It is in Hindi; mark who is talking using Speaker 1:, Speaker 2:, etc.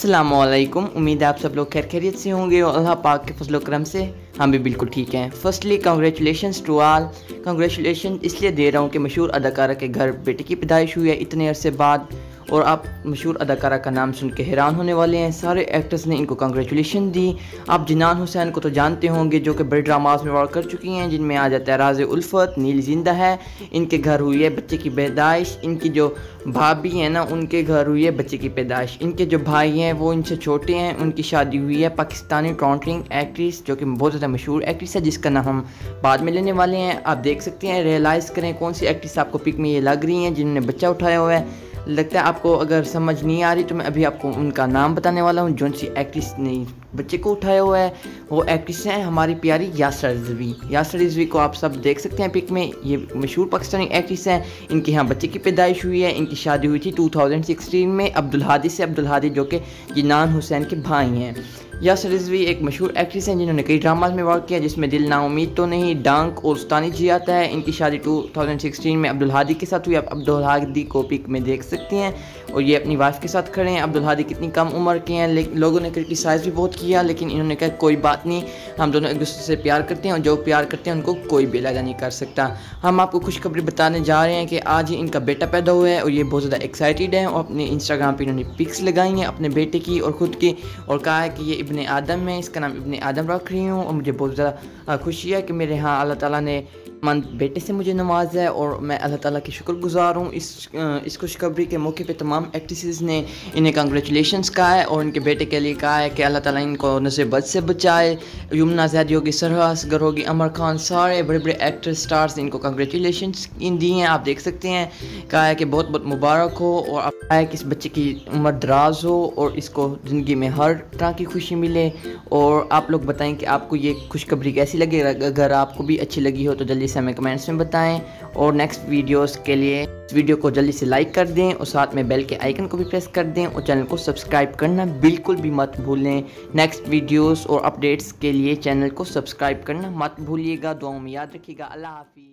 Speaker 1: अस्सलामुअलैकुम। उम्मीद है आप सब लोग खैर खैरियत से होंगे और अल्लाह पाक के फजल करम से हम भी बिल्कुल ठीक हैं। Firstly congratulations to all. Congratulation इसलिए दे रहा हूँ कि मशहूर अदाकारा के घर बेटे की पैदाइश हुई है इतने अरसे बाद, और आप मशहूर अदाकारा का नाम सुन के हैरान होने वाले हैं। सारे एक्टर्स ने इनको कंग्रेचुलेशन दी। आप जिनान हुसैन को तो जानते होंगे जो कि बड़े ड्रामाज में वर्क कर चुकी हैं, जिनमें आ जाता है राज़ उल्फत, नील जिंदा है। इनके घर हुई है बच्चे की पैदाइश। इनकी जो भाभी है ना, उनके घर हुई है बच्चे की पैदाइश। इनके जो भाई हैं वो इनसे छोटे हैं। उनकी शादी हुई है पाकिस्तानी काउंटरिंग एक्ट्रेस जो कि बहुत ज़्यादा मशहूर एक्ट्रेस है, जिसका नाम हम बाद में लेने वाले हैं। आप देख सकते हैं, रियलाइज़ करें कौन सी एक्ट्रेस आपको पिक में ये लग रही हैं जिन्होंने बच्चा उठाया हुआ है। लगता है आपको अगर समझ नहीं आ रही तो मैं अभी आपको उनका नाम बताने वाला हूँ। जौन सी एक्ट्रेस ने बच्चे को उठाया हुआ है वो एक्ट्रेस हैं हमारी प्यारी यासर रिजवी। यासर रिजवी को आप सब देख सकते हैं पिक में। ये मशहूर पाकिस्तानी एक्ट्रेस हैं। इनके यहाँ बच्चे की पैदाइश हुई है। इनकी शादी हुई थी 2016 में अब्दुल हादी से। अब्दुल हादी जो कि जिनान हुसैन के भाई हैं। यासर रिजवी एक मशहूर एक्ट्रेस हैं जिन्होंने कई ड्रामाज में वर्क किया, जिसमें दिल ना उम्मीद तो नहीं, डांक और उस्तानी जी आता है। इनकी शादी 2016 में अब्दुल हादी के साथ हुई। आप अब्दुल हादी को पिक में देख सकते हैं और ये अपनी वाइफ के साथ खड़े हैं। अब्दुल हादी कितनी कम उम्र के हैं, लेकिन लोगों ने क्रिटिसाइज़ भी बहुत किया, लेकिन इन्होंने कहा कोई बात नहीं, हम दोनों एक दूसरे से प्यार करते हैं और जो प्यार करते हैं उनको कोई बेलाजा नहीं कर सकता। हम आपको खुशखबरी बताने जा रहे हैं कि आज ही इनका बेटा पैदा हुआ है और ये बहुत ज़्यादा एक्साइटेड है। और अपने इंस्टाग्राम पर इन्होंने पिक्स लगाई हैं अपने बेटे की और ख़ुद की, और कहा है कि ये इब्ने आदम है, इसका नाम इब्ने आदम रख रही हूँ। और मुझे बहुत ज़्यादा खुशी है कि मेरे यहाँ अल्लाह ताला ने मंद बेटे से मुझे नवाजा है और मैं अल्लाह ताला की शुक्रगुजार हूँ। इस खुशखबरी के मौके पे तमाम एक्ट्रेसेस ने इन्हें कंग्रेचुलेशंस कहा है और इनके बेटे के लिए कहा है कि अल्लाह ताला इनको नज़र बद से बचाए। यमुना ज़ैदी होगी, सरहा असगर होगी, अमर खान, सारे बड़े बड़े एक्टर स्टार्स इनको कंग्रेचुलेशंस दी हैं। आप देख सकते हैं, कहा है कि बहुत बहुत मुबारक हो और कहा है कि इस बच्चे की उम्र दराज हो और इसको ज़िंदगी में हर तरह की खुशी मिले। और आप लोग बताएं कि आपको ये खुशखबरी कैसी लगी। अगर आपको भी अच्छी लगी हो तो जल्दी से हमें कमेंट्स में बताएं और नेक्स्ट वीडियोस के लिए इस वीडियो को जल्दी से लाइक कर दें और साथ में बेल के आइकन को भी प्रेस कर दें और चैनल को सब्सक्राइब करना बिल्कुल भी मत भूलें। नेक्स्ट वीडियोस और अपडेट्स के लिए चैनल को सब्सक्राइब करना मत भूलिएगा। दुआओं में याद रखिएगा। अल्लाह हाफिज़।